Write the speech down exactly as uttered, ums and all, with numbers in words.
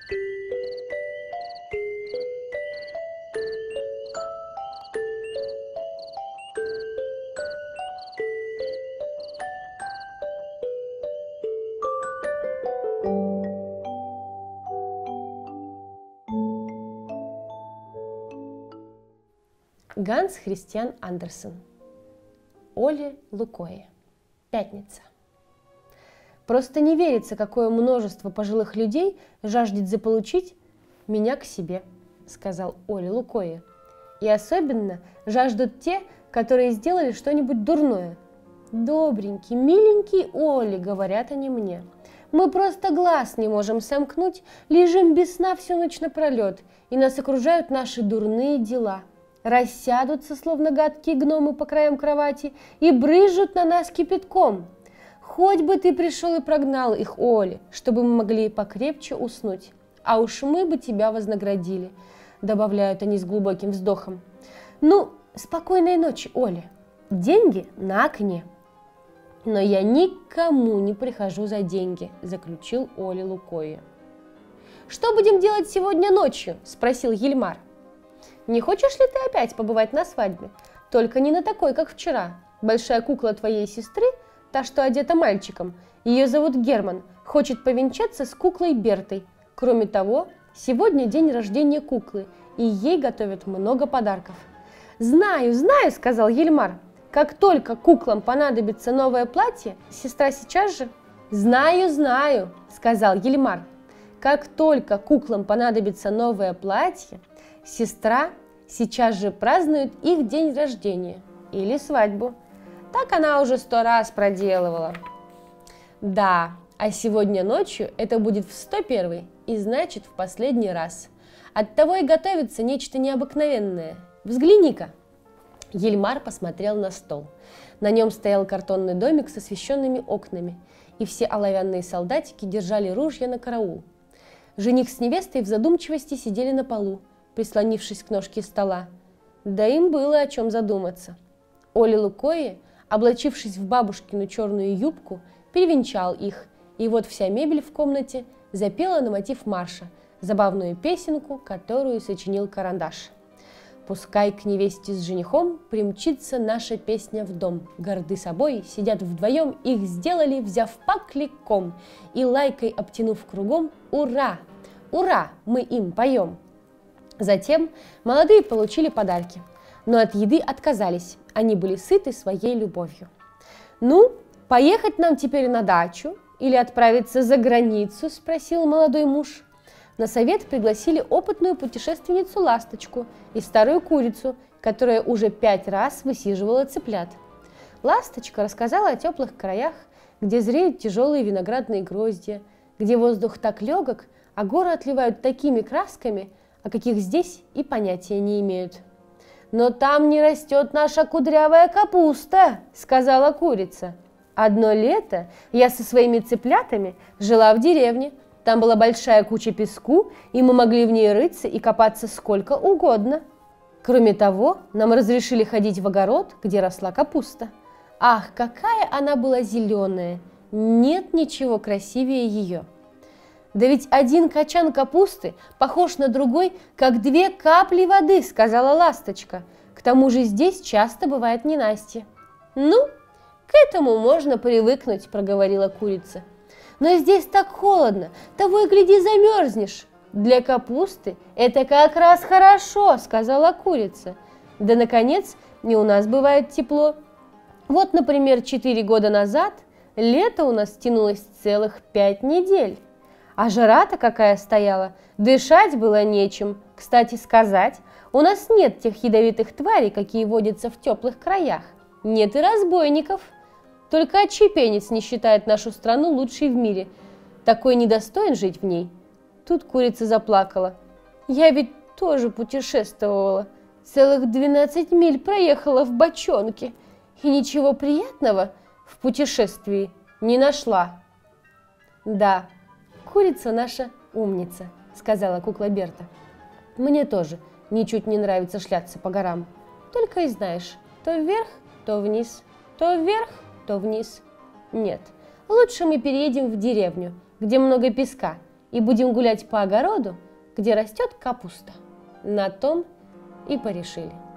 Ганс Христиан Андерсен. Оле Лукойе. Пятница. Просто не верится, какое множество пожилых людей жаждет заполучить меня к себе, сказал Оле Лукойе. И особенно жаждут те, которые сделали что-нибудь дурное. Добренький, миленький Оле, говорят они мне. Мы просто глаз не можем сомкнуть, лежим без сна всю ночь напролет, и нас окружают наши дурные дела. Рассядутся, словно гадкие гномы по краям кровати, и брызжут на нас кипятком. Хоть бы ты пришел и прогнал их, Оля, чтобы мы могли покрепче уснуть. А уж мы бы тебя вознаградили, добавляют они с глубоким вздохом. Ну, спокойной ночи, Оля. Деньги на окне. Но я никому не прихожу за деньги, заключил Оле Лукойе. Что будем делать сегодня ночью? Спросил Ельмар. Не хочешь ли ты опять побывать на свадьбе? Только не на такой, как вчера. Большая кукла твоей сестры, та, что одета мальчиком, ее зовут Герман, хочет повенчаться с куклой Бертой. Кроме того, сегодня день рождения куклы, и ей готовят много подарков. «Знаю, знаю», — сказал Ельмар. «Как только куклам понадобится новое платье, сестра сейчас же...» «Знаю, знаю», — сказал Ельмар. «Как только куклам понадобится новое платье, сестра сейчас же празднует их день рождения или свадьбу. Так она уже сто раз проделывала». «Да, а сегодня ночью это будет в сто первый, и значит в последний раз. Оттого и готовится нечто необыкновенное. Взгляни-ка». Ельмар посмотрел на стол. На нем стоял картонный домик с освещенными окнами, и все оловянные солдатики держали ружья на караул. Жених с невестой в задумчивости сидели на полу, прислонившись к ножке стола. Да им было о чем задуматься. Оле Лукойе, облачившись в бабушкину черную юбку, перевенчал их, и вот вся мебель в комнате запела на мотив марша, забавную песенку, которую сочинил Карандаш. «Пускай к невесте с женихом примчится наша песня в дом. Горды собой, сидят вдвоем, их сделали, взяв пакликом, и лайкой обтянув кругом, ура! Ура! Мы им поем!» Затем молодые получили подарки, но от еды отказались, они были сыты своей любовью. «Ну, поехать нам теперь на дачу или отправиться за границу?» – спросил молодой муж. На совет пригласили опытную путешественницу Ласточку и старую курицу, которая уже пять раз высиживала цыплят. Ласточка рассказала о теплых краях, где зреют тяжелые виноградные гроздья, где воздух так легок, а горы отливают такими красками, о каких здесь и понятия не имеют. «Но там не растет наша кудрявая капуста», — сказала курица. «Одно лето я со своими цыплятами жила в деревне. Там была большая куча песку, и мы могли в ней рыться и копаться сколько угодно. Кроме того, нам разрешили ходить в огород, где росла капуста. Ах, какая она была зеленая! Нет ничего красивее ее. Да ведь один качан капусты похож на другой, как две капли воды», — сказала Ласточка. «К тому же здесь часто бывает ненастье». «Ну, к этому можно привыкнуть», — проговорила курица. «Но здесь так холодно, того и гляди замерзнешь». «Для капусты это как раз хорошо», — сказала курица. «Да, наконец, не у нас бывает тепло. Вот, например, четыре года назад лето у нас тянулось целых пять недель. А жара-то какая стояла, дышать было нечем. Кстати сказать, у нас нет тех ядовитых тварей, какие водятся в теплых краях. Нет и разбойников. Только отщепенец не считает нашу страну лучшей в мире. Такой недостоин жить в ней». Тут курица заплакала. «Я ведь тоже путешествовала. Целых двенадцать миль проехала в бочонке. И ничего приятного в путешествии не нашла». «Да, курица наша умница», — сказала кукла Берта. «Мне тоже ничуть не нравится шляться по горам. Только и знаешь, то вверх, то вниз, то вверх, то вниз. Нет, лучше мы переедем в деревню, где много песка, и будем гулять по огороду, где растет капуста. На том и порешили.